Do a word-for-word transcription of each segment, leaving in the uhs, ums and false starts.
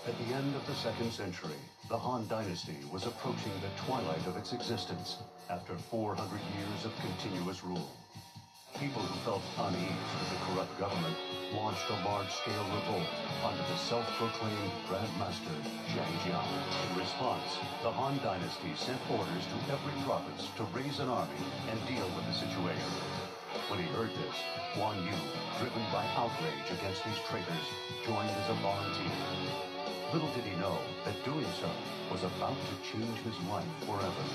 At the end of the second century, the Han Dynasty was approaching the twilight of its existence after four hundred years of continuous rule. People who felt unease with the corrupt government launched a large-scale revolt under the self-proclaimed Grand Master Zhang Jiang. In response, the Han Dynasty sent orders to every province to raise an army and deal with the situation. When he heard this, Guan Yu, driven by outrage against these traitors, joined as a volunteer. Little did he know that doing so was about to change his life forever.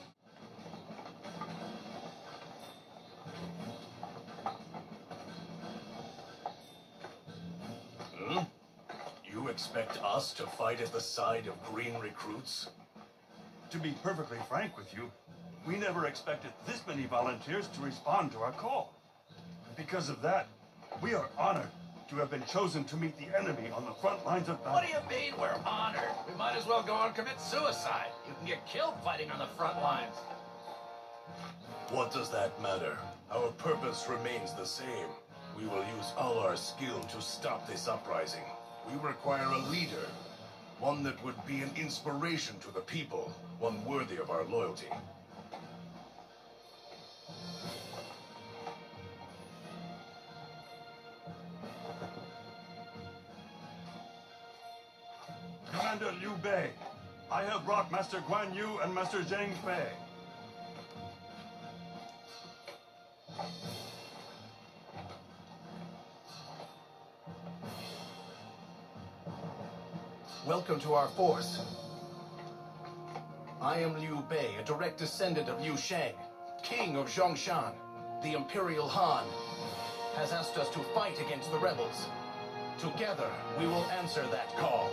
Hmm? You expect us to fight at the side of green recruits? To be perfectly frank with you, we never expected this many volunteers to respond to our call. Because of that, we are honored to have been chosen to meet the enemy on the front lines of battle. What do you mean we're honored? We might as well go and commit suicide. You can get killed fighting on the front lines. What does that matter? Our purpose remains the same. We will use all our skill to stop this uprising. We require a leader, one that would be an inspiration to the people, one worthy of our loyalty. Commander Liu Bei, I have brought Master Guan Yu and Master Zhang Fei. Welcome to our force. I am Liu Bei, a direct descendant of Liu Shang, king of Zhongshan. The Imperial Han has asked us to fight against the rebels. Together, we will answer that call.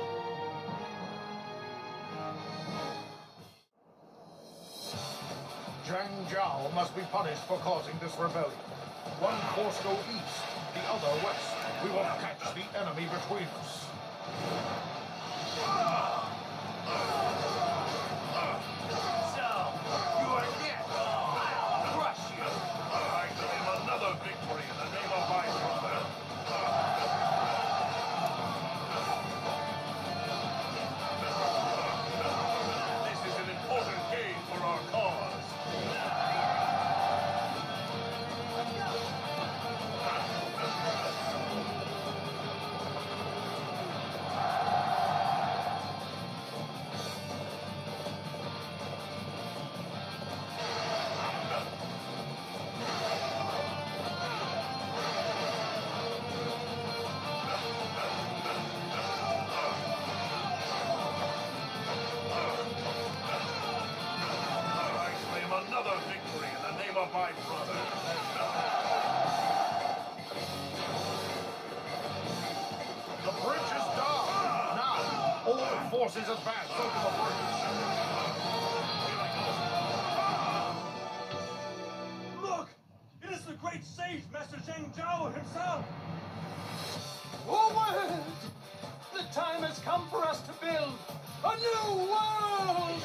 Zhang Jiao must be punished for causing this rebellion. One force go east, the other west. We will catch the enemy between us. So, you are dead. I'll crush you. I claim another victory in the name of my brother. This is an important game for our cause. Another victory in the name of my brother. The bridge is down. Now, all forces advance over the bridge. Look! It is the great sage, Master Zhang Jiao himself! Forward! The time has come for us to build a new world!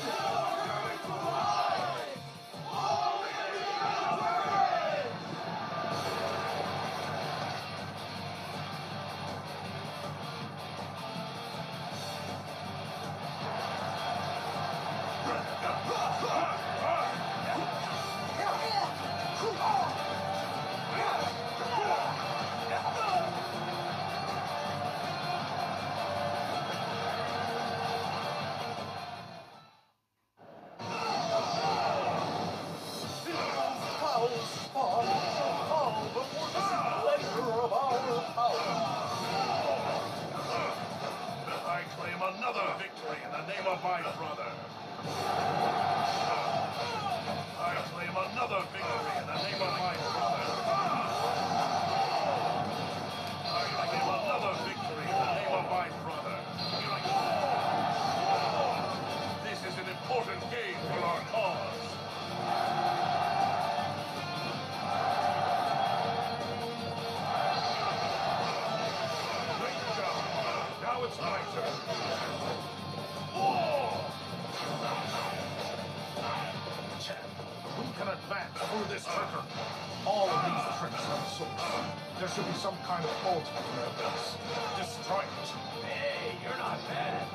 I claim another victory in the name of my brother. I claim another victory in the name of my brother. I claim another victory in the name of my brother. This is an important game for our cause. Great job. Now it's my turn. We can advance through this trigger. All of these tricks have a source. There should be some kind of fault in their base. Destroy it. Hey, you're not bad at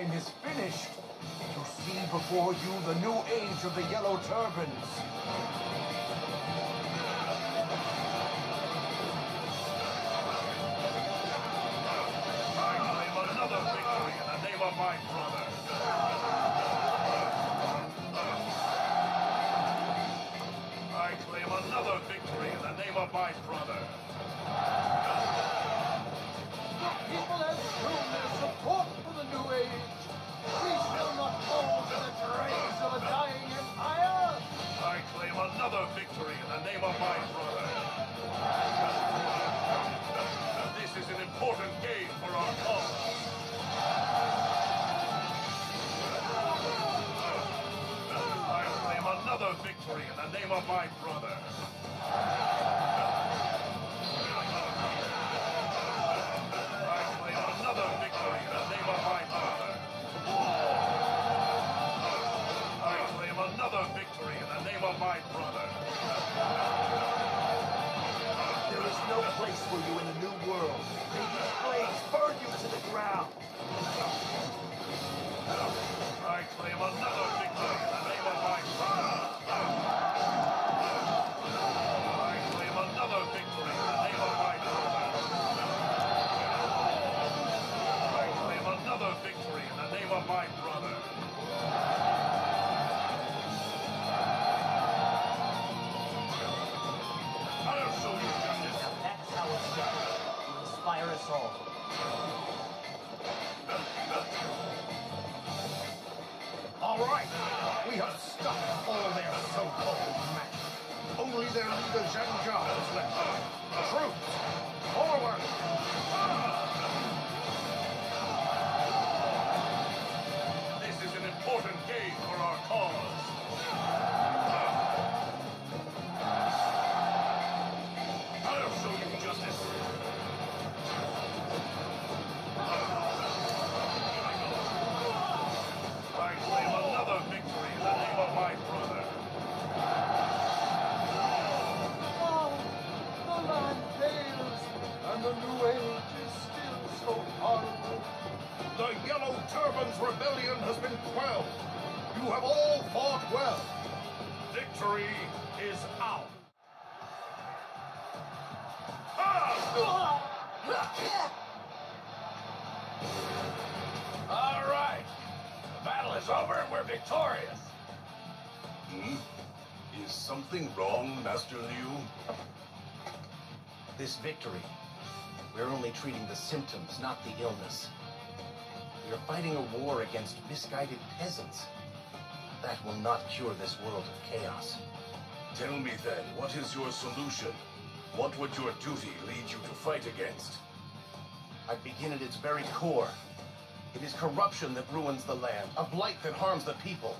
time is finished. You see before you the new age of the Yellow Turbans. I claim another victory in the name of my brother. I claim another victory in the name of my brother. The people have shown their support for the new age. We shall not fall to the dregs of a dying empire. I claim another victory in the name of my brother. This is an important game for our cause. I claim another victory in the name of my brother. I claim another victory in the name of my brother. I claim another victory in the name of my brother. There is no place for you in the new world. May these flames burn you to the ground. I claim another victory in the name of my brother. I claim another victory in the name of my brother. I claim another victory in the name of my brother. I'll show you justice. Now that's how it's done. You inspire us all. All right, we have stopped all their so-called magic. Only their leader Zhang Jia is left. Troops, forward! This is an important game for our cause. I'll show you justice. I claim another victory in the name of my brother. Oh, the land fails, and the new age is still so horrible. The Yellow Turbans rebellion has been quelled. You have all fought well. Victory is ours. All right. The battle is over and we're victorious. Hmm? Is something wrong, Master Liu? This victory, we're only treating the symptoms, not the illness. We are fighting a war against misguided peasants. That will not cure this world of chaos. Tell me then, what is your solution? What would your duty lead you to fight against? I begin at its very core. It is corruption that ruins the land, a blight that harms the people.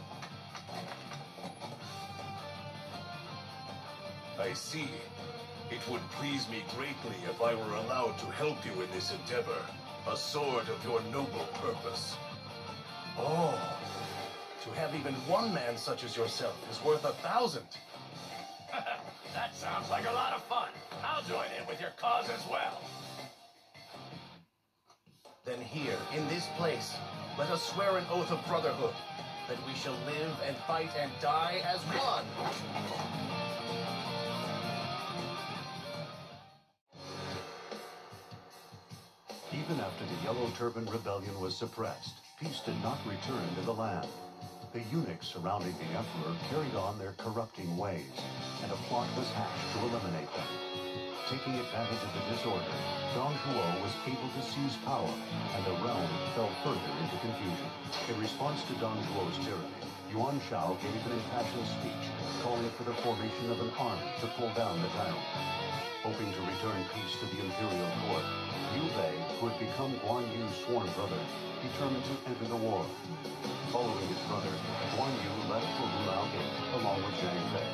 I see. It would please me greatly if I were allowed to help you in this endeavor. A sword of your noble purpose. Oh, to have even one man such as yourself is worth a thousand. That sounds like a lot of fun. I'll join in with your cause as well. Then here, in this place, let us swear an oath of brotherhood, that we shall live and fight and die as one. Even after the Yellow Turban Rebellion was suppressed, peace did not return to the land. The eunuchs surrounding the emperor carried on their corrupting ways, and a plot was hatched to eliminate them. Taking advantage of the disorder, Dong Zhuo was able to seize power, and the realm fell further into confusion. In response to Dong Zhuo's tyranny, Yuan Shao gave an impassioned speech, calling for the formation of an army to pull down the tyrant. Hoping to return peace to the imperial court, Liu Bei, who had become Guan Yu's sworn brother, determined to enter the war. Following his brother, Guan Yu left for Hulao Gate along with Zhang Fei.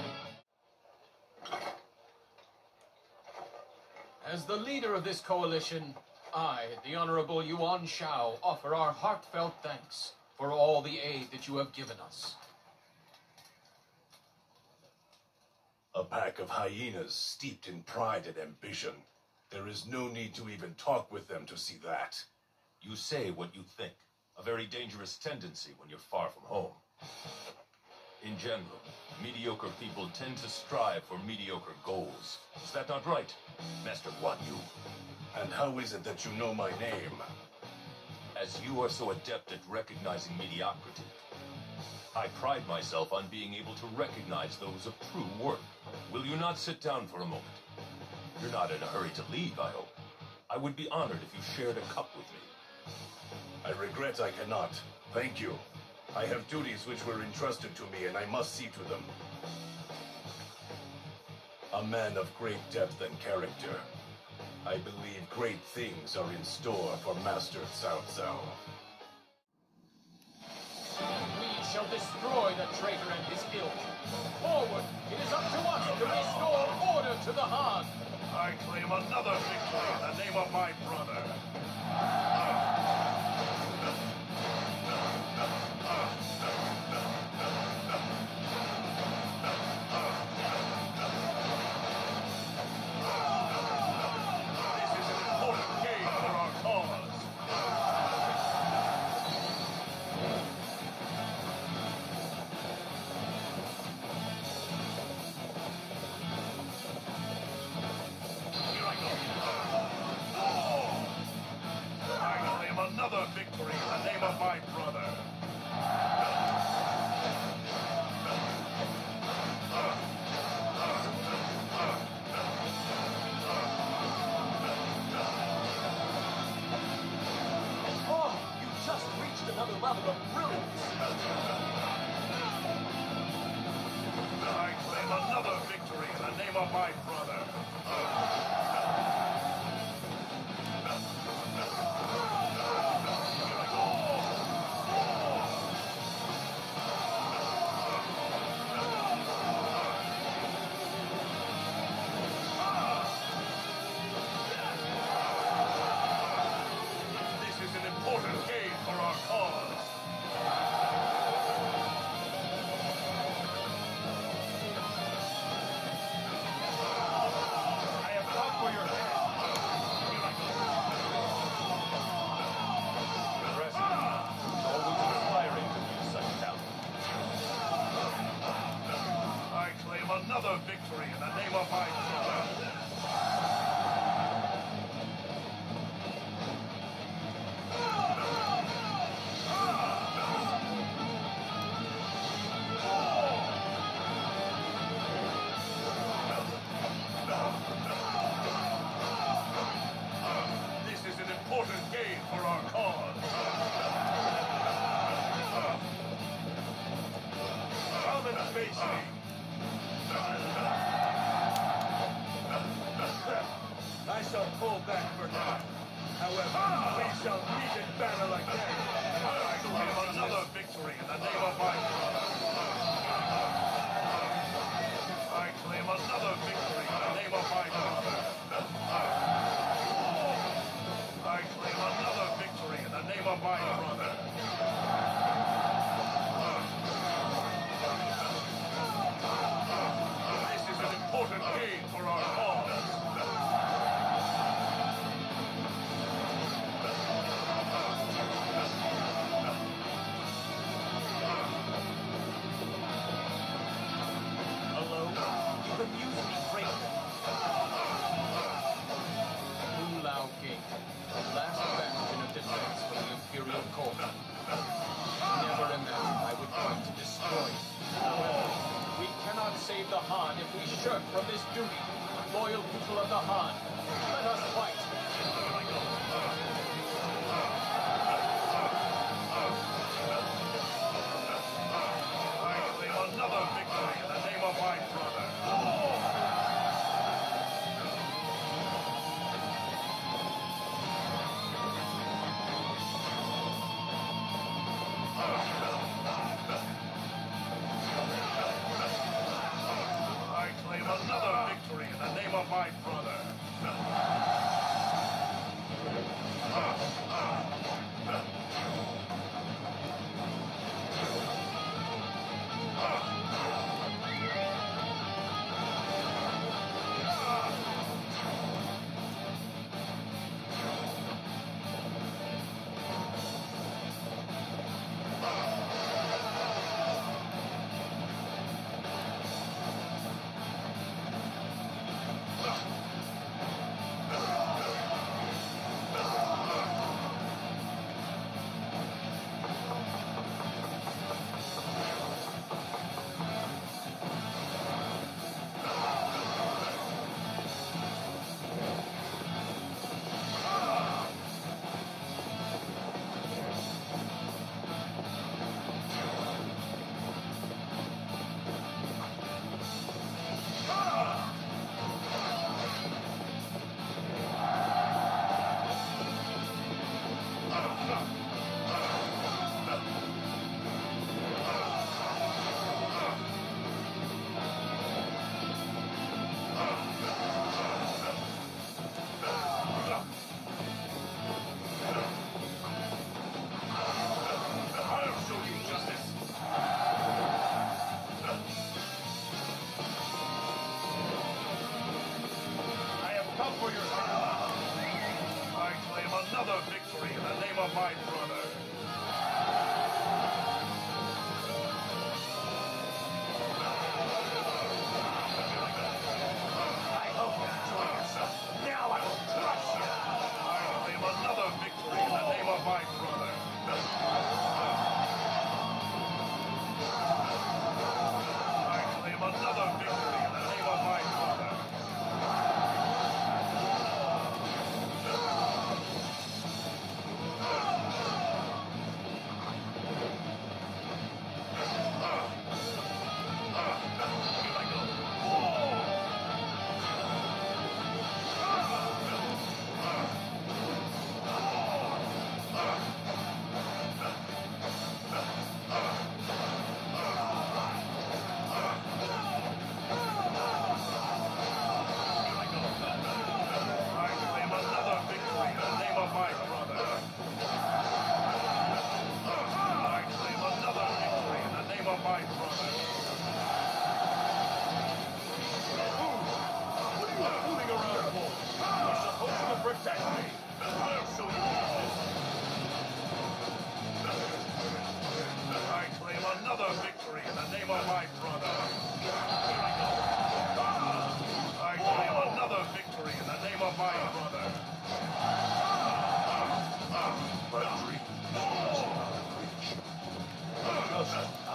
As the leader of this coalition, I, the Honorable Yuan Shao, offer our heartfelt thanks for all the aid that you have given us. A pack of hyenas steeped in pride and ambition. There is no need to even talk with them to see that. You say what you think. A very dangerous tendency when you're far from home. In general, mediocre people tend to strive for mediocre goals. Is that not right, Master Guan Yu? And how is it that you know my name? As you are so adept at recognizing mediocrity, I pride myself on being able to recognize those of true worth. Will you not sit down for a moment? You're not in a hurry to leave, I hope. I would be honored if you shared a cup with me. I regret I cannot. Thank you. I have duties which were entrusted to me, and I must see to them. A man of great depth and character. I believe great things are in store for Master Cao Cao. We shall destroy the traitor and his ilk. Forward! It is up to us to restore order to the Han! I claim another victory in the name of my brother. This is an important game for our cause. I claim another victory in the name of my brother. Oh, you just reached another level of brilliance. I claim another victory in the name of my brother. This is an important game for our cause. I have come for your head. Impressive. It's always inspiring to view such talent. I claim another victory in the name of my brother. This is an important game for our cause. Come and face me. I shall pull back for now. However, we shall meet in battle again. I claim another victory in the name of my brother. I claim another victory in the name of my brother. I claim another victory in the name of my brother. This is an important game for our cause. Hello? You amuse me greatly. Wu Lao Gate, the last bastion of defense for the Imperial Court. Never imagined I would come to destroy it. However, we cannot save the Han if we shirk from this duty. Loyal people of the Han, let us fight. I claim another victory in the name of my brother. I claim another victory in the name of my brother.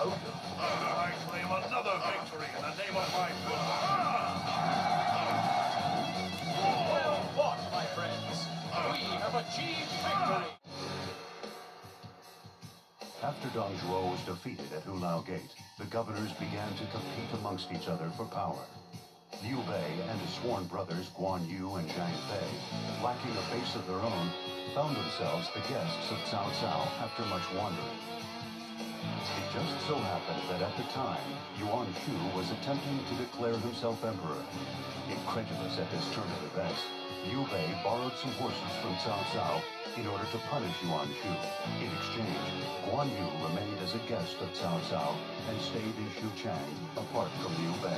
proud of. I claim another victory in the name of my brother. Well fought, my friends. We have achieved victory. After Dong Zhuo was defeated at Hulao Gate, the governors began to compete amongst each other for power. Liu Bei and his sworn brothers Guan Yu and Zhang Fei, lacking a base of their own, found themselves the guests of Cao Cao after much wandering. It just so happened that at the time, Yuan Shu was attempting to declare himself emperor. Incredulous at this turn of events, Liu Bei borrowed some horses from Cao Cao in order to punish Yuan Shu. In exchange, Guan Yu remained as a guest of Cao Cao and stayed in Xuchang, apart from Liu Bei.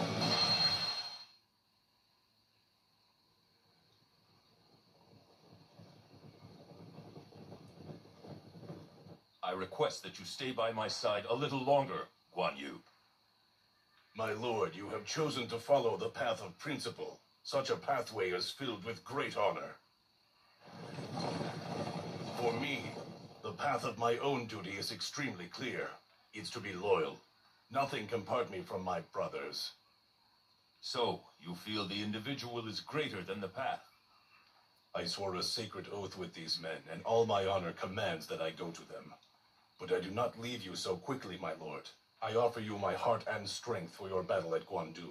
I request that you stay by my side a little longer, Guan Yu. My lord, you have chosen to follow the path of principle. Such a pathway is filled with great honor. For me, the path of my own duty is extremely clear. It's to be loyal. Nothing can part me from my brothers. So, you feel the individual is greater than the path? I swore a sacred oath with these men, and all my honor commands that I go to them. But I do not leave you so quickly, my lord. I offer you my heart and strength for your battle at Guandu.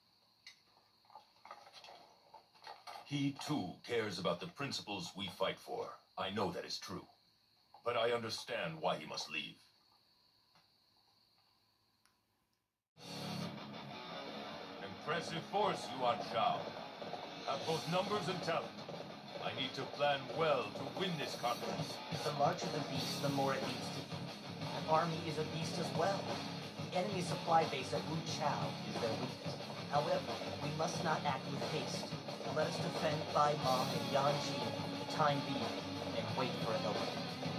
He, too, cares about the principles we fight for. I know that is true. But I understand why he must leave. Impressive force, Yuan Shao. Have both numbers and talent. I need to plan well to win this contest. The larger the beast, the more it needs to eat. An army is a beast as well. The enemy supply base at Wu Chao is their weakness. However, we must not act with haste. Let us defend Bai Mong and Yanji for the time being, and wait for an opening.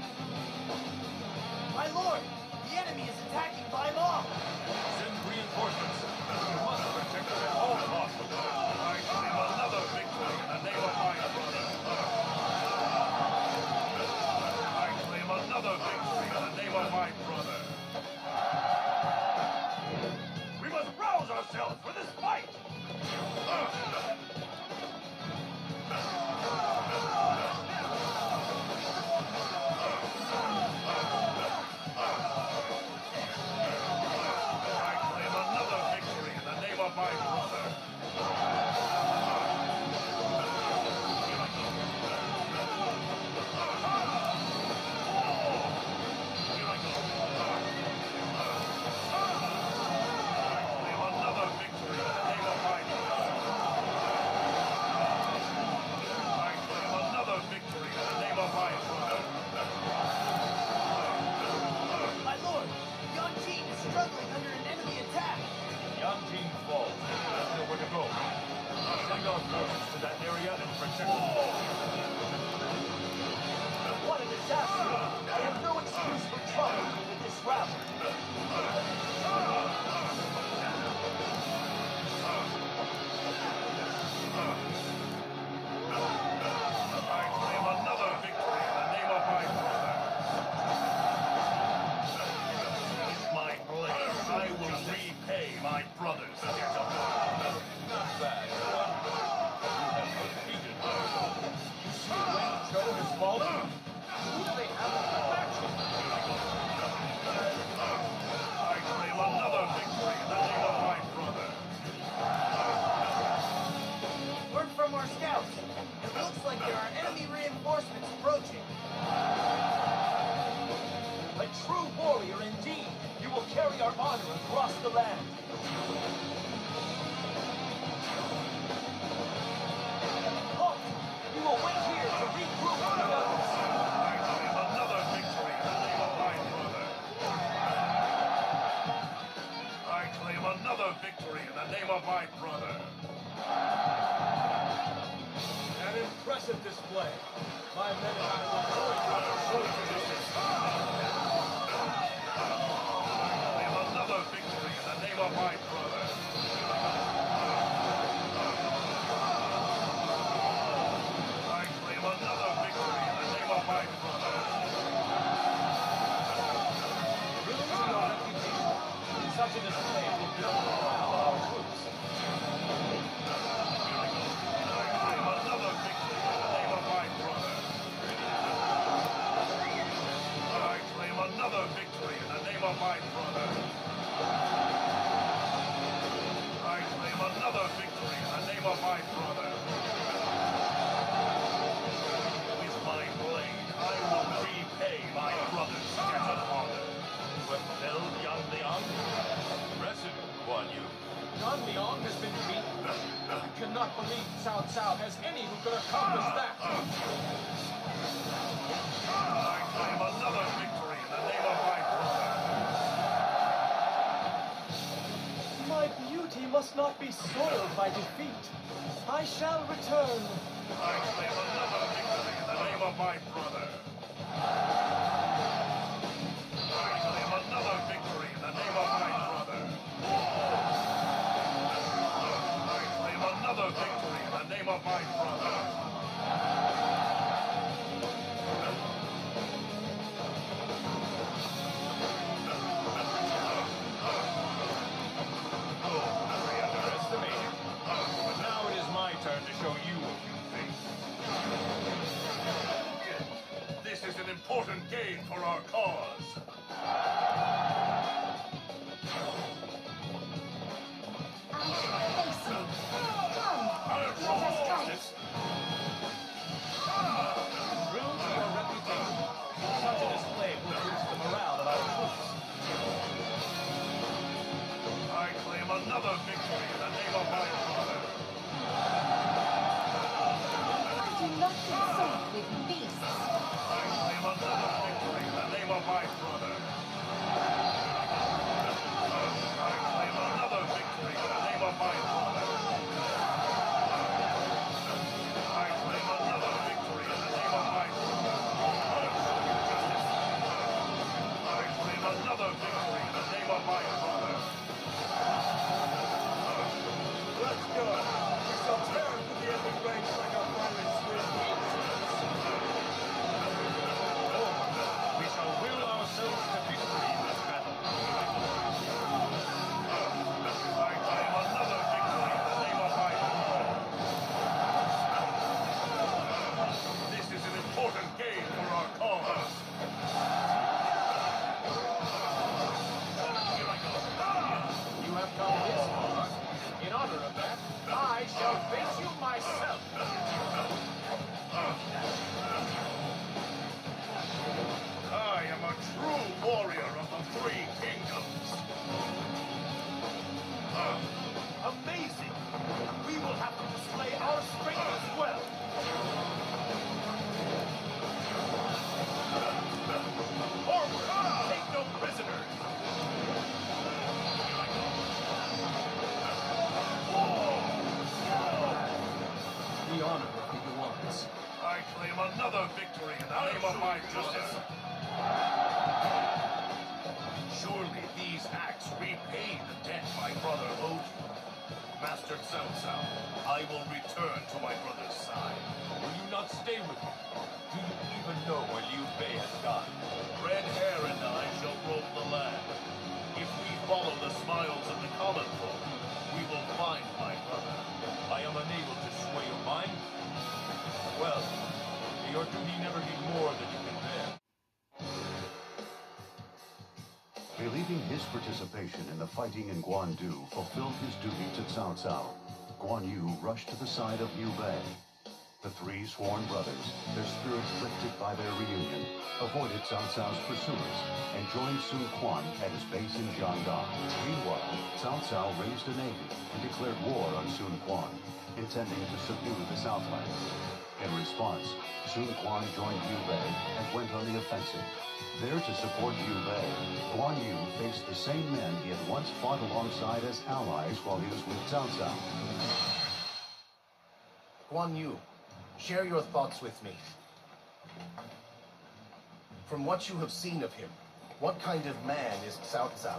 My lord, the enemy is attacking Bai Mong. Send reinforcements. We must protect them at all costs. I claim another victory in the name of my brother. I claim another victory in the name of my brother. We must rouse ourselves for this fight! What a disaster! I have no excuse for trouble with this rabble. I claim another victory in the name of my brother. With my blade, I will repay my brother's debt of honor. Not bad. You have defeated her. You see Wen Chou has fallen? Who do they have in the faction? I claim another victory in the name of my brother. Word from our scouts. It looks like there are enemy reinforcements approaching. A true warrior indeed. You will carry our honor across the land. Halt! You will wait here to regroup with the others. I claim another victory in the name of my brother. I claim another victory in the name of my brother. An impressive display. My men and I will join you at the show positions. I claim another victory in the name of my brother. I claim another victory in the name of my brother. Ruins and reputation. Such a display will build the morale of our troops. Another victory in the name of my brother. I claim another victory in the name of my brother. I claim another victory in the name of my brother. With my blade, I will repay my brother's debt of honor. But tell Yan Liang, President Guan Yu. Yan Liang has been beaten. I cannot believe Cao Cao has any who could accomplish that. I claim another victory in the name of my brother. My beauty must not be soiled by defeat. I shall return. I claim another victory in the name of my brother. I claim another victory in the name of my brother. I claim another victory in the name of my brother. Underestimated. But now it is my turn to show you a few things. This is an important gain for our cause. Face me. Come, let us fight. True to your reputation, such a display will boost the morale of our troops. I claim another victory in the name of my brother. I do not consort with beasts. I claim another victory in the name of my brother. I claim another victory in the name of my brother. I claim another victory in the name of my brother. Justice. I claim another victory in the name of my brother. Let's go. We shall tear through the enemy ranks like a fiery swift. We shall will ourselves to victory in this battle. I claim another victory in the name of my brother. This is an important gain for our cause. Here I go. You have come this far. In honor of that, I shall face you myself. I am a true warrior of the three kingdoms. Amazing! We will have to display our strength as well. Forward! Take no prisoners! The honor of the Yuans. I claim another victory in the name of my justice. Surely these acts repay the debt my brother owed you. Master Cao Cao, I will return to my brother's side. Will you not stay with me? Do you even know where Liu Bei has gone? Red Hair and I shall roam the land. If we follow the smiles of the common folk, we will find my brother. I am unable to sway your mind? Well, may your duty never be more than you can bear. Believing his participation in the fighting in Guandu fulfilled his duty to Cao Cao, Guan Yu rushed to the side of Liu Bei. The three sworn brothers, their spirits lifted by their reunion, avoided Cao Cao's pursuers and joined Sun Quan at his base in Jiangdong. Meanwhile, Cao Cao raised a navy and declared war on Sun Quan, intending to subdue the Southland. In response, Sun Quan joined Liu Bei and went on the offensive. There to support Liu Bei, Guan Yu faced the same men he had once fought alongside as allies while he was with Cao Cao. Guan Yu, share your thoughts with me. From what you have seen of him, what kind of man is Cao Cao?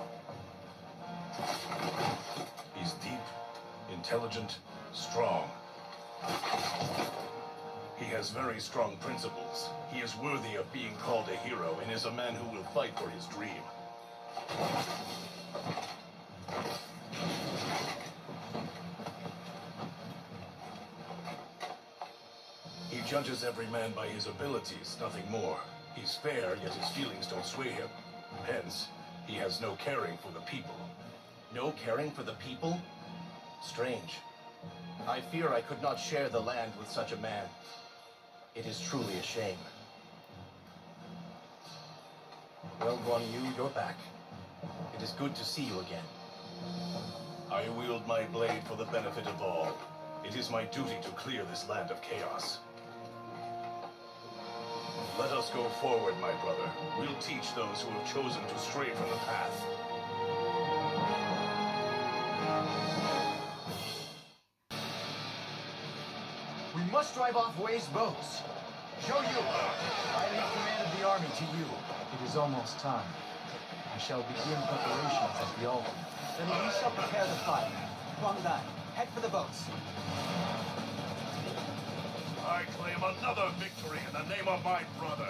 He's deep, intelligent, strong. He has very strong principles. He is worthy of being called a hero and is a man who will fight for his dream. judges every man by his abilities, nothing more. He's fair, yet his feelings don't sway him. Hence, he has no caring for the people. No caring for the people? Strange. I fear I could not share the land with such a man. It is truly a shame. Well, Guan Yu, you're back. It is good to see you again. I wield my blade for the benefit of all. It is my duty to clear this land of chaos. Let us go forward, my brother. We'll teach those who have chosen to stray from the path. We must drive off Wei's boats. Zhou Yu, I leave command of the army to you. It is almost time. I shall begin preparations at the altar. Then we shall prepare the fire. Huang Dai, head for the boats. I claim another victory in the name of my brother.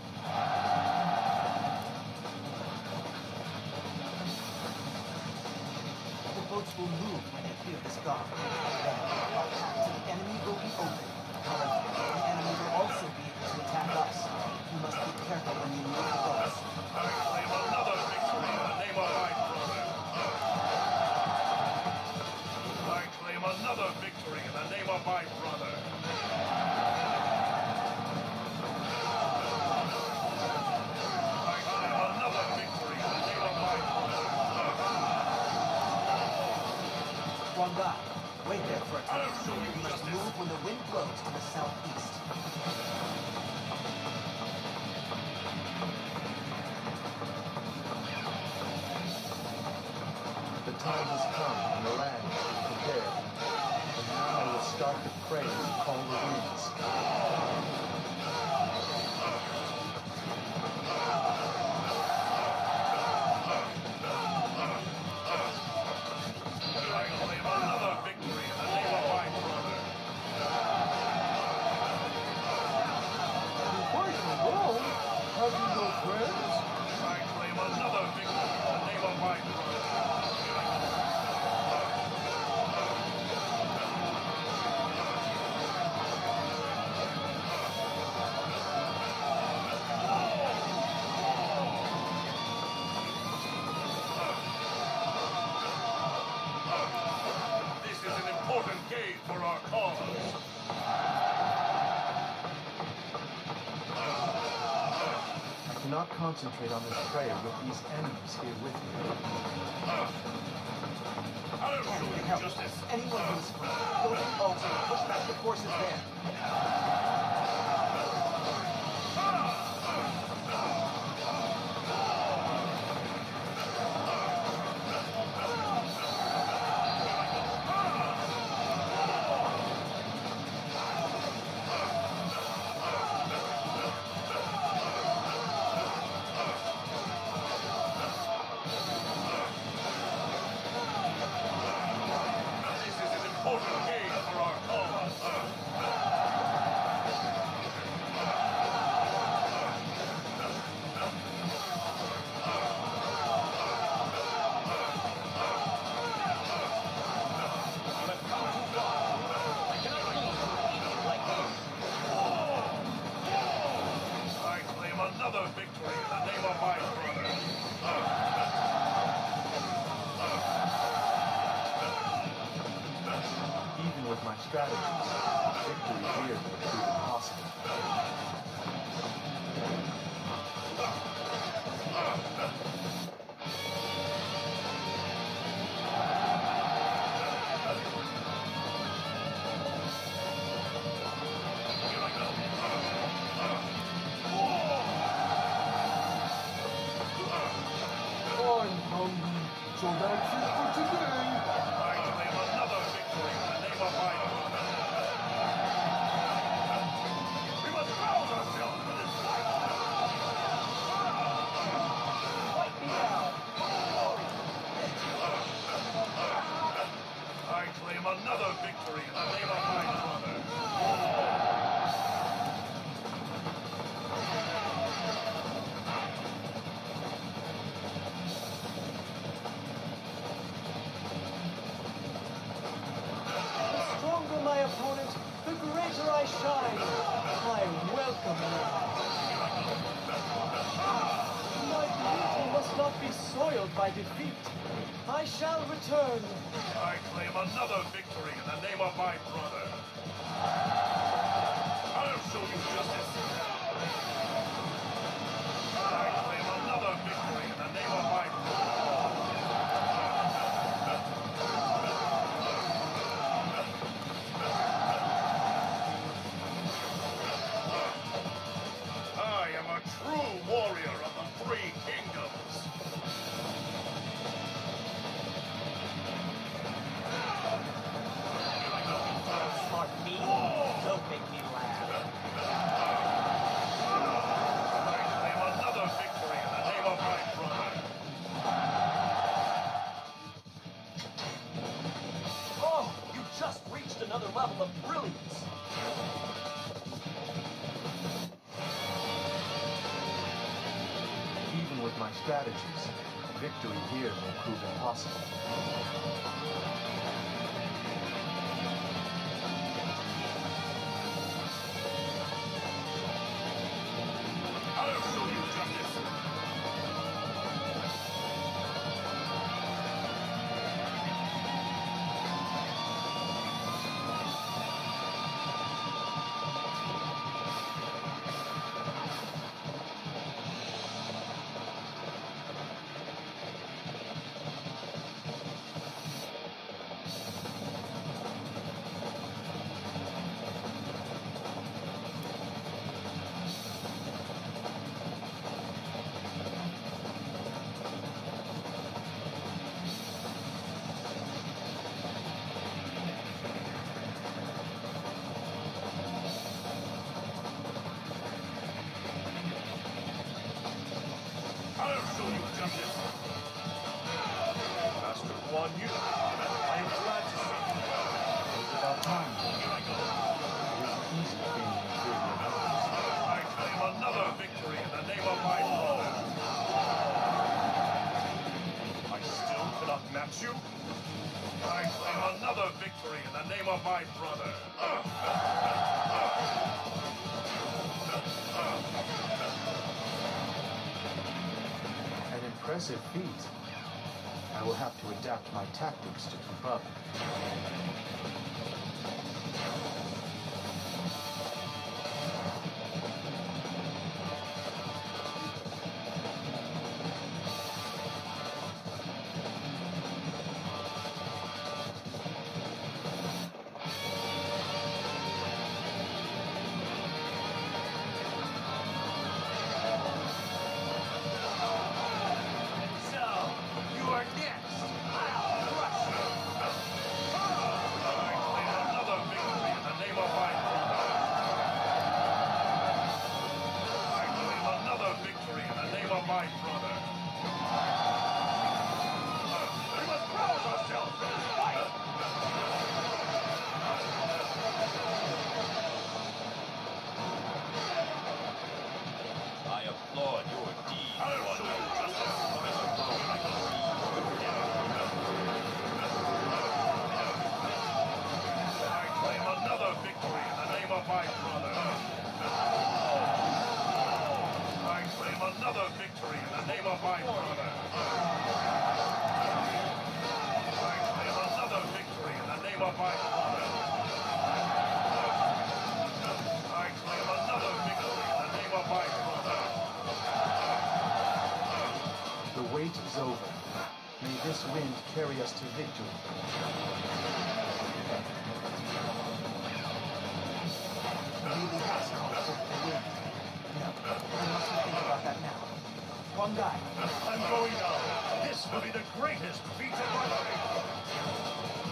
The boats will move when they hear this gong. Then, our path to the enemy will be open. However, the enemy will also be able to attack us. You must be careful when you move the boats. I claim another victory in the name of my brother. I claim another victory in the name of my brother. I claim another victory in the name of my brother. Huang Dai, wait there for a time. You must move when the wind blows to the southeast. The time has come and the land is prepared. And now I will start to pray and call the winds. I claim another victory in the name of my brother. You fight for Rome? Have you no friends? I claim another victory in the name of my brother. This is an important game for our cause. I cannot concentrate on this prayer with these enemies here with me. I'll show Can you help. justice. Anyone who is free, go to the altar and push back the forces there. This is an important game for our cause. I claim another victory in the name of my brother. Even with my strategies, victory here may prove impossible. I'm hungry, so that's it for today. I claim another victory in the name of my brother. We must rouse ourselves for this fight. Fight me now. I claim another victory in the name of my brother. be soiled by defeat. I shall return. I claim another victory in the name of my brother. I'll show you justice. I claim another victory in the name of my brother. I am a true warrior of the Three Kingdoms. Smart me? Don't make me laugh. I claim another victory in the name of my brother. Oh, you just reached another level of brilliance. Even with my strategies, victory here may prove impossible. I'll show you justice. I'll show you justice. Master Guan Yu, I am glad to see you. It was about time. Here I go. It isn't easy gaining inferior numbers. I claim another victory in the name of my brother. I still cannot match you. I claim another victory in the name of my brother. An impressive feat. I will have to adapt my tactics to keep up. So, you are next. I'll crush you. I claim another victory in the name of my brother. I claim another victory in the name of my brother. We must rouse ourselves for this fight. I applaud your deed, I'll Guan show Yu. you justice. I claim another victory in the name of my brother. I claim another victory in the name of my brother. I claim another victory in the name of my brother. I claim another victory in the name of my brother. The wait is over. May this wind carry us to victory. Really has called for the wind. No, we mustn't think about that now. Wrong guy. I'm going down. This will be the greatest feat of my life.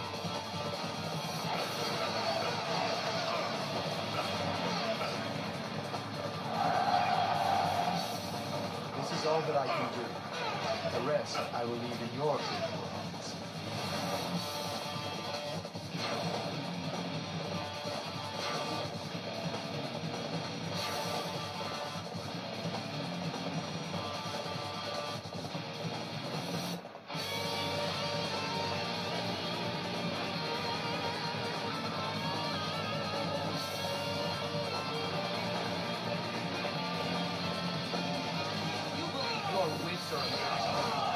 This is all that I can do. The rest I will leave in your capable hands. You believe your wits are amazing.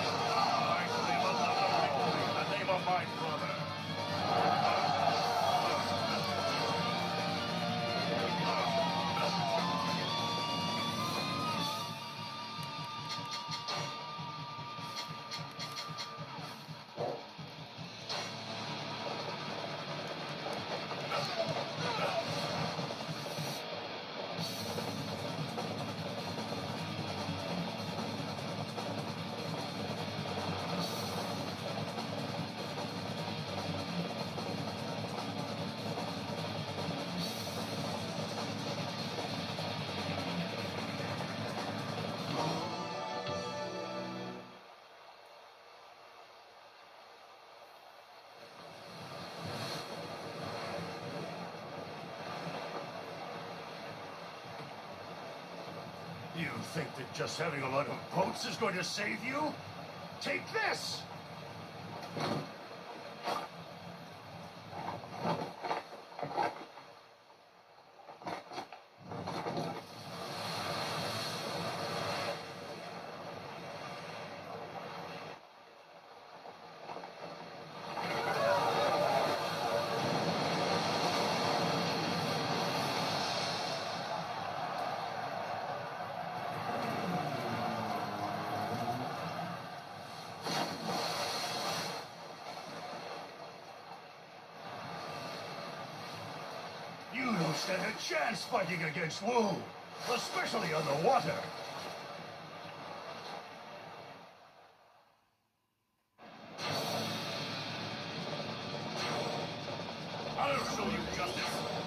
think that just having a lot of boats is going to save you? Take this! You don't stand a chance fighting against Wu, especially on the water. I'll show you justice.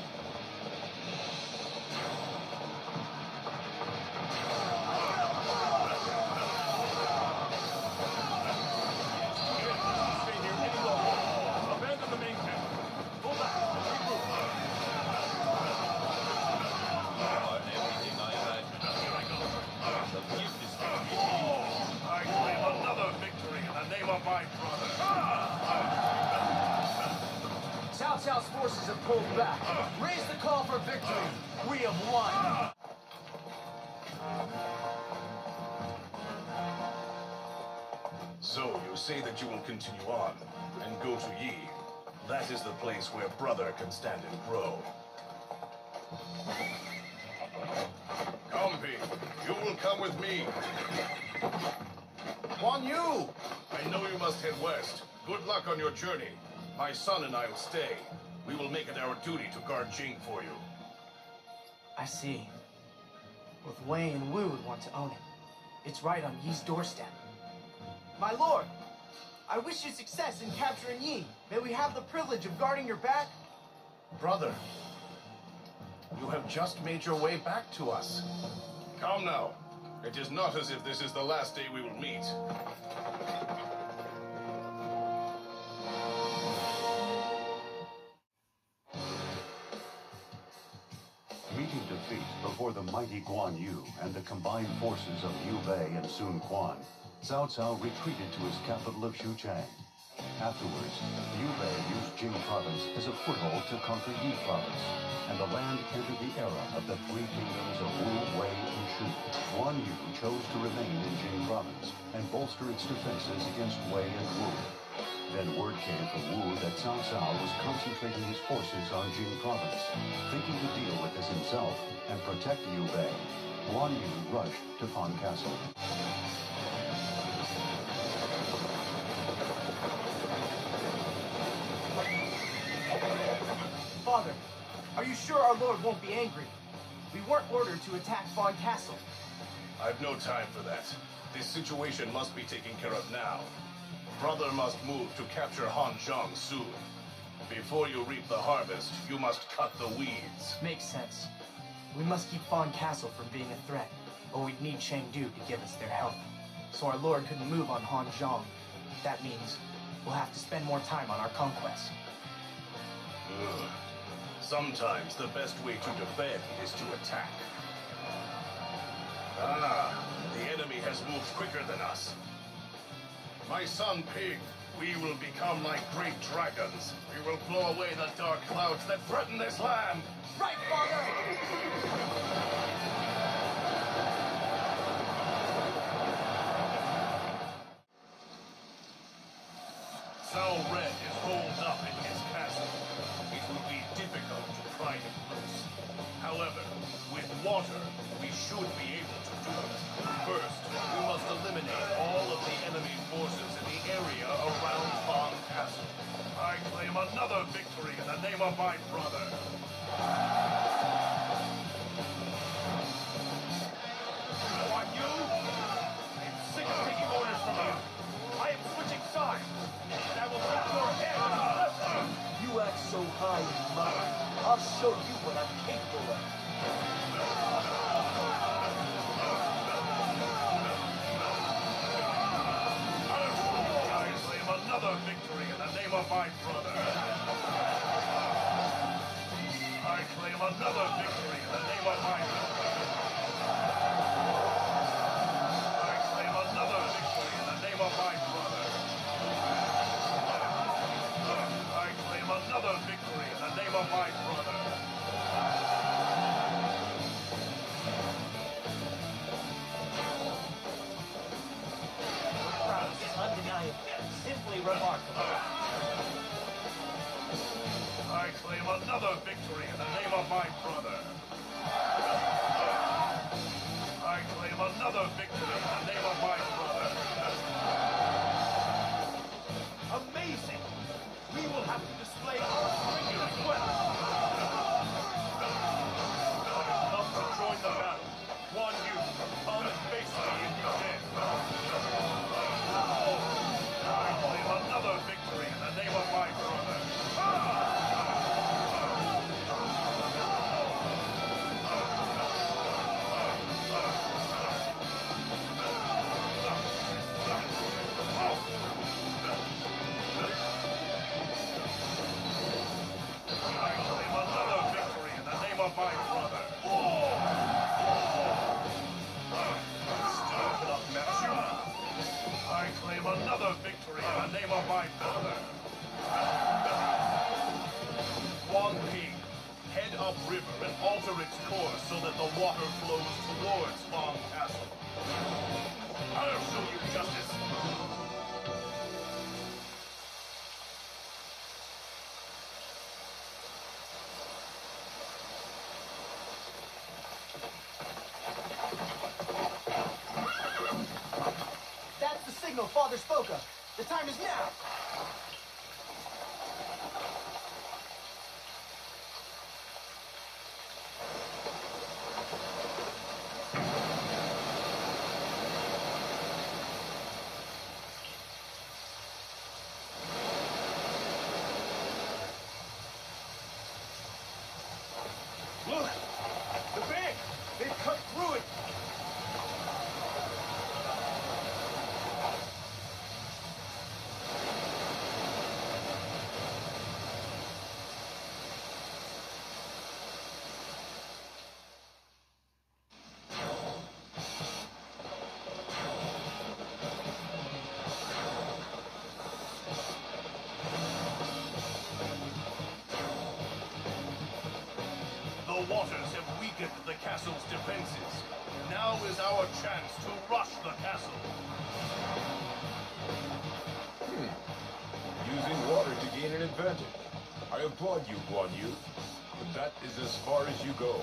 Abandon the main camp. Pull back. Regroup. I claim another victory in the name of my brother. Cao Cao's forces have pulled back. Raise the call for victory. We have won. So you say that you will continue on and go to Yi. That is the place where brother can stand and grow. Compi, you will come with me. Guan Yu! I know you must head west. Good luck on your journey. My son and I will stay. We will make it our duty to guard Jing for you. I see. Both Wei and Wu would want to own it. It's right on Yi's doorstep. My lord, I wish you success in capturing Yi. May we have the privilege of guarding your back? Brother, you have just made your way back to us. Come now. It is not as if this is the last day we will meet. Meeting defeat before the mighty Guan Yu and the combined forces of Liu Bei and Sun Quan, Cao Cao retreated to his capital of Xuchang. Afterwards, Liu Bei used Jing province as a foothold to conquer Yi province, and the land entered the era of the three kingdoms of Wu, Wei, and Shu. Guan Yu chose to remain in Jing province and bolster its defenses against Wei and Wu. Then word came from Wu that Cao Cao was concentrating his forces on Jing province. Thinking to deal with this himself and protect Liu Bei, Guan Yu rushed to Fan Castle. Father, are you sure our lord won't be angry? We weren't ordered to attack Fan Castle. I've no time for that. This situation must be taken care of now. Brother must move to capture Han Zhang soon. Before you reap the harvest, you must cut the weeds. Makes sense. We must keep Fan Castle from being a threat, or we'd need Chengdu to give us their help. So our lord couldn't move on Han Zhang. That means we'll have to spend more time on our conquest. Ugh. Sometimes the best way to defend is to attack. Ah, the enemy has moved quicker than us. My son Ping, we will become like great dragons. We will blow away the dark clouds that threaten this land. Right, Father! Cao Red is holed up in his castle. It will be difficult to pry him loose. However, with water, we should be able to do it. First, we must eliminate all of the enemy forces in the area around Fan Castle. I claim another victory in the name of my brother. Guan Yu? I'm sick of taking orders from you. I am switching sides. And I will take your head. You act so high and mighty. I'll show you what I'm capable of. I claim another victory in the name of my brother. I claim another victory in the name of my brother. simply remarkable. I claim another victory in the name of my brother. I claim another victory in the name of my brother. Amazing! We will have to display our strength as well. Come to join the battle. Guan Yu, come and face me if you dare. I claim another victory in the name of my brother. I claim another victory in the name of my brother. Still cannot match you. I claim another victory in the name of my brother. Guan Ping, head upriver and alter its course so that the water flows towards Fang Castle. I'll show you justice. That's the signal Father spoke of. The time is now. Look! The bank! They've cut through it! The waters have weakened the castle's defenses. Now is our chance to rush the castle. Hmm. Using water to gain an advantage. I applaud you, Guan Yu. But that is as far as you go.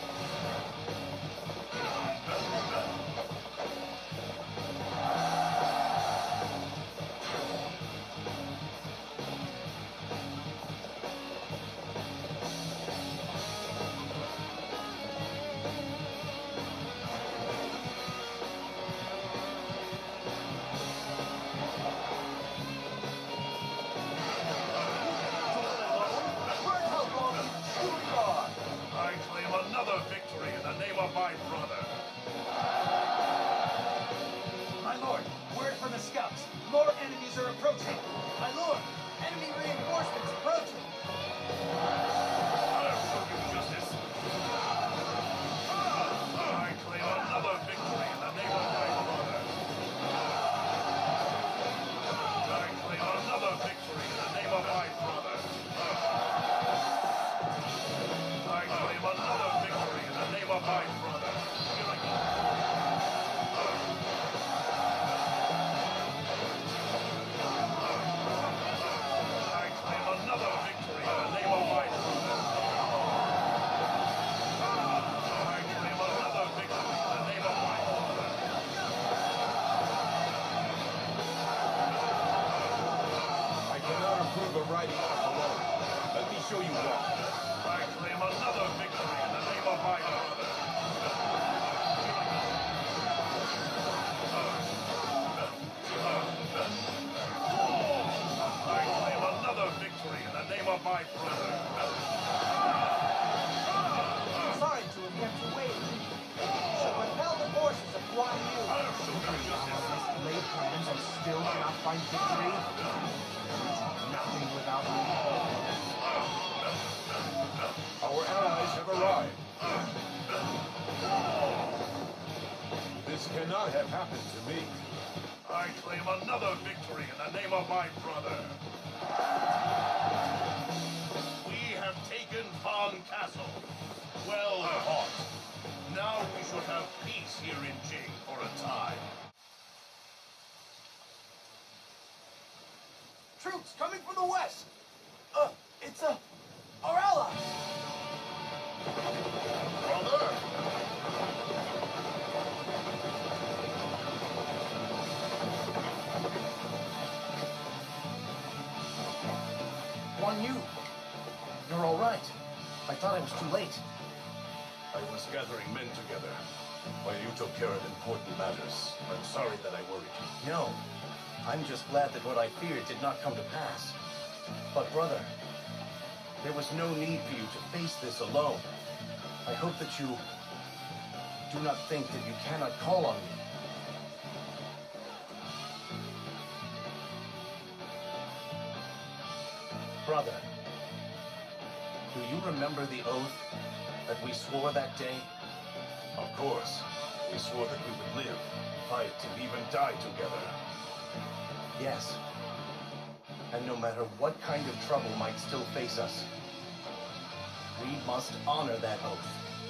I claim another victory in the name of my brother. My lord, word from the scouts. More enemies are approaching. My lord, enemy reinforcements approaching. I'll show you justice. I claim another victory in the name of my brother. I claim another victory in the name of my brother. I claim another victory in the name of my brother. Here I go. I claim another victory in the name of my brother. I claim another victory in the name of my brother. I cannot improve the riding off alone. Let me show you why. I claim another victory in the name of my brother. I claim another victory in the name of my brother. Sorry to attempt to wait. Shall repel the forces of Guan Yu. I'll show you justice. Laid plans and still cannot find victory. Nothing without me. Our allies have arrived. This cannot have happened to me. I claim another victory in the name of my brother. We have taken Fang Castle. Well fought. Now we should have peace here in Jing for a time. Troops coming from the west! Uh, it's, uh, our allies! Brother! Guan Yu, you're all right. I thought I was too late. I was gathering men together while you took care of important matters. I'm sorry that I worried you. No, I'm just glad that what I feared did not come to pass. But brother, there was no need for you to face this alone. I hope that you do not think that you cannot call on me. Brother, do you remember the oath that we swore that day? Of course. We swore that we would live, fight, and even die together. Yes. And no matter what kind of trouble might still face us, we must honor that oath.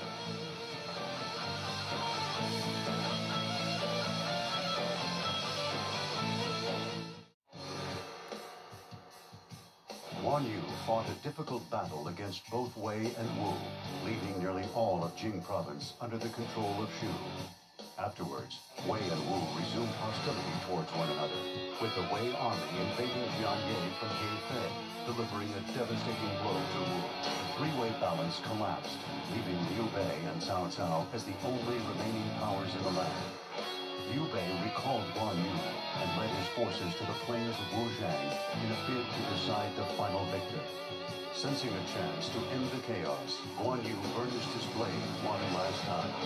Guan Yu fought a difficult battle against both Wei and Wu, leaving nearly all of Jing province under the control of Shu. Afterwards, Wei and Wu resumed hostility towards one another, with the Wei army invading Jianye from Hefei, delivering a devastating blow to Wu. The three-way balance collapsed, leaving Liu Bei and Cao Cao as the only remaining powers in the land. Liu Bei recalled Guan Yu and led his forces to the plains of Wuzhang in a bid to decide the final victor. Sensing a chance to end the chaos, Guan Yu burnished his blade one last time.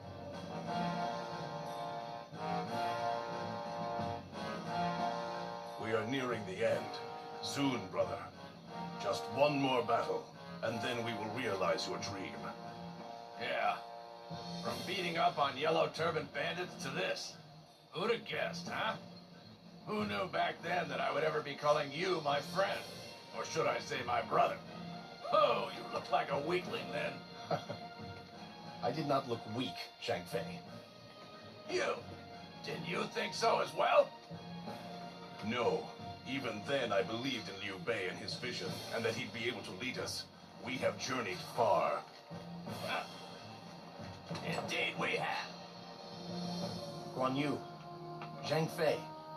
We are nearing the end. Soon, brother. Just one more battle, and then we will realize your dream. Yeah. From beating up on yellow turban bandits to this. Who'd have guessed, huh? Who knew back then that I would ever be calling you my friend? Or should I say my brother? Oh, you look like a weakling then. I did not look weak, Zhang Fei. You? Didn't you think so as well? No. Even then, I believed in Liu Bei and his vision, and that he'd be able to lead us. We have journeyed far. Huh. Indeed we have. Guan Yu, Zhang Fei,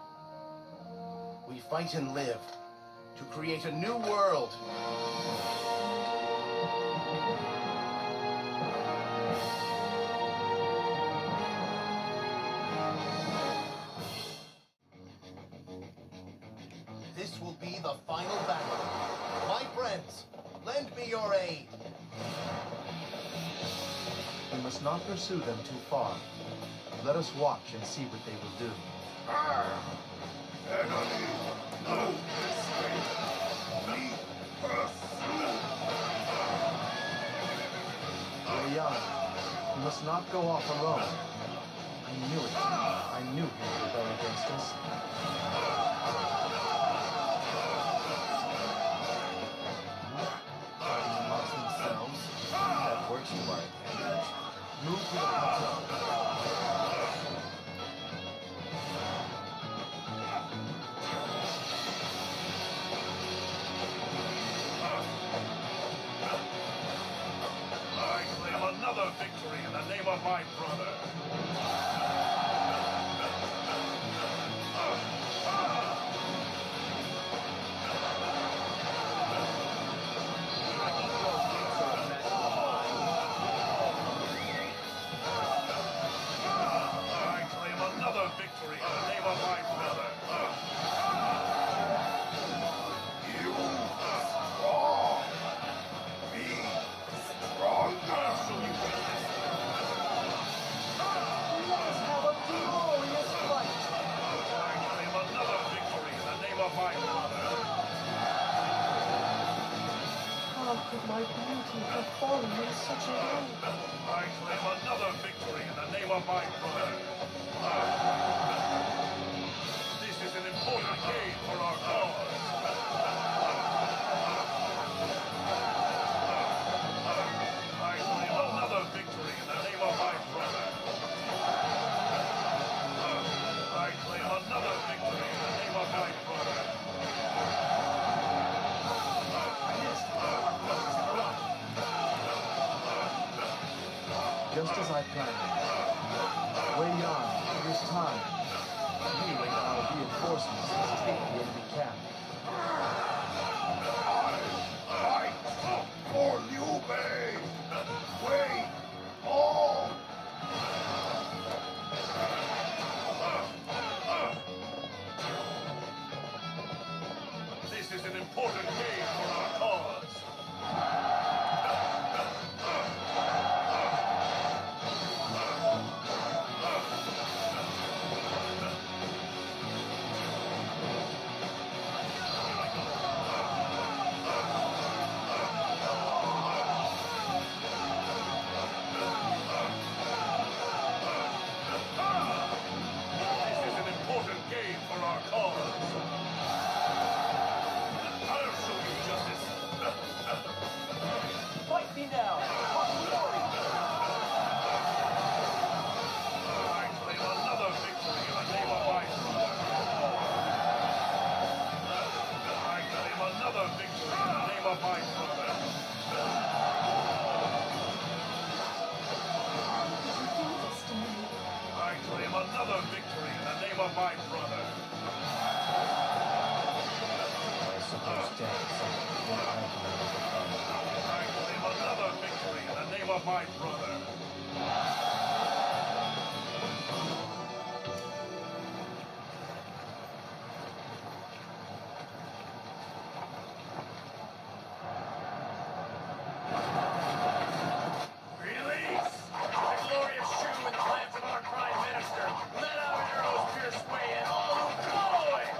we fight and live to create a new world. This will be the final battle. My friends, lend me your aid. We must not pursue them too far. Let us watch and see what they will do. Enemy, no escape. We pursue. Wei Yan, you must not go off alone. I knew it. I knew he would rebel against us. Fighting amongst themselves, that works to our advantage. Move to the plateau. I claim another victory in the name of my brother. I claim another victory in the name of my brother. You strong. Be stronger. Let us have a glorious fight. I claim another victory in the name of my brother. How could my beauty have fallen in such a way? I claim another victory in the name of my brother. This is an important gain for our cause. I claim another victory in the name of my brother. I claim another victory in the name of my brother. just as I planned. Wei Yan, it is time. You and our reinforcements must take the enemy camp. Fight for Liu Bei! Wait! All! This is an important game for our cause. This is an important game for our cause. I'll show you justice. Fight me now! For glory! I claim another victory in the name of my brother. I claim another victory in the name of my brother. I claim another victory in the name of my brother. I suppose death is something more I can overcome. I claim another victory in the name of my brother. Release! The glorious Shu in the plans of our Prime Minister! Let our arrows pierce way and all who follow it!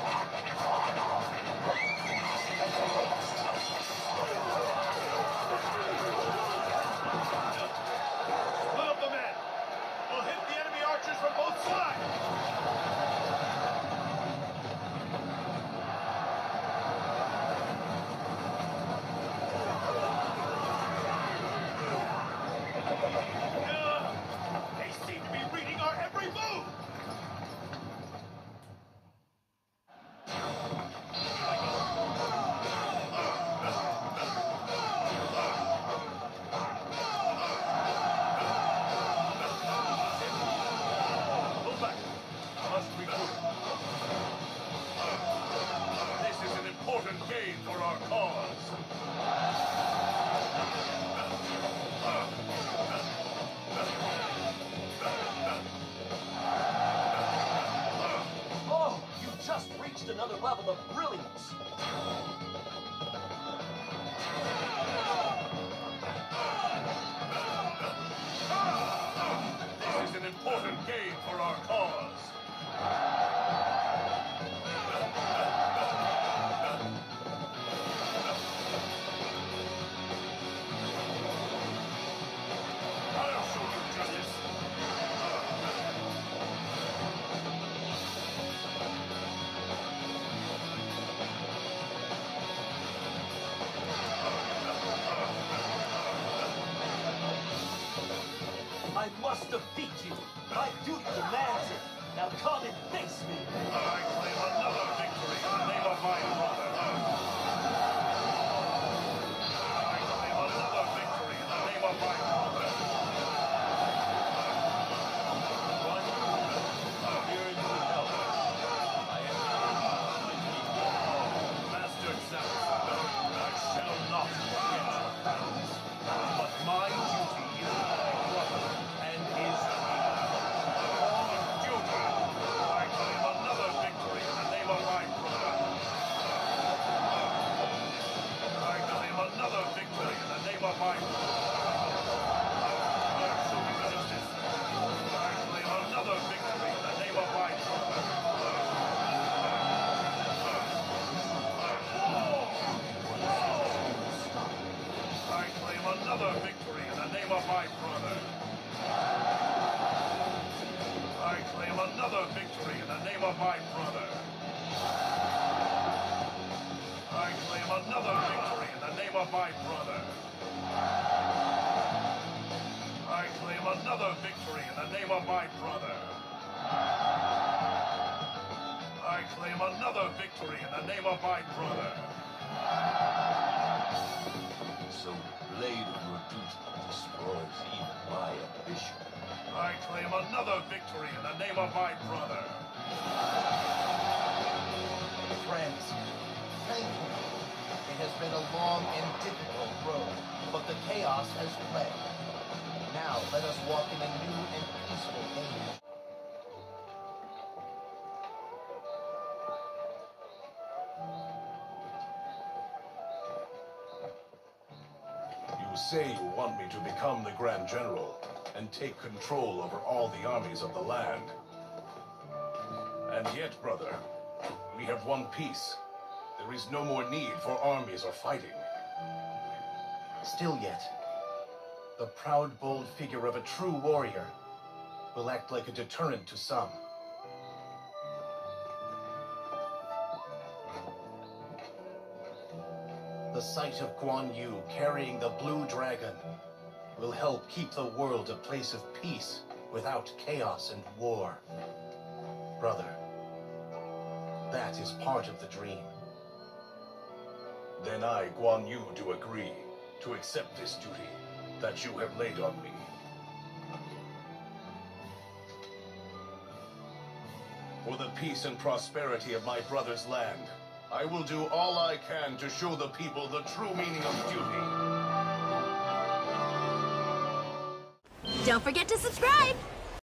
Split up the men! We'll hit the enemy archers from both sides! Ugh! They seem to be reading our every move! Pull back. Must regroup. This is an important game for our cause. Oh, you just reached another level of brilliance! This is an important game for our cause. I'll show you justice. I must defeat you! My duty demands it! Now come and face me! I claim another victory in the name of my brother. I claim another victory in the name of my brother. Here you would help. I am Master Samson, I shall not forget your plans, but my duty is my brother and his king. On duty, I claim another victory in the name of my brother. I claim another victory in the name of my brother. I'll show you justice. I claim another victory in the name of my brother. I claim another victory in the name of my brother. I claim another victory in the name of my brother. I claim another victory in the name of my brother. I claim another victory in the name of my brother. I claim another victory in the name of my brother. So the blade of your duty destroys even my ambition. I claim another victory in the name of my brother. Friends, thank you. It has been a long and difficult road, but the chaos has fled. Now let us walk in a new and peaceful age. You say you want me to become the Grand General and take control over all the armies of the land. And yet, brother, we have won peace. There is no more need for armies or fighting. Still yet, the proud, bold figure of a true warrior will act like a deterrent to some. The sight of Guan Yu carrying the Blue Dragon will help keep the world a place of peace without chaos and war. Brother, that is part of the dream. Then I, Guan Yu, do agree to accept this duty that you have laid on me. For the peace and prosperity of my brother's land, I will do all I can to show the people the true meaning of duty. Don't forget to subscribe!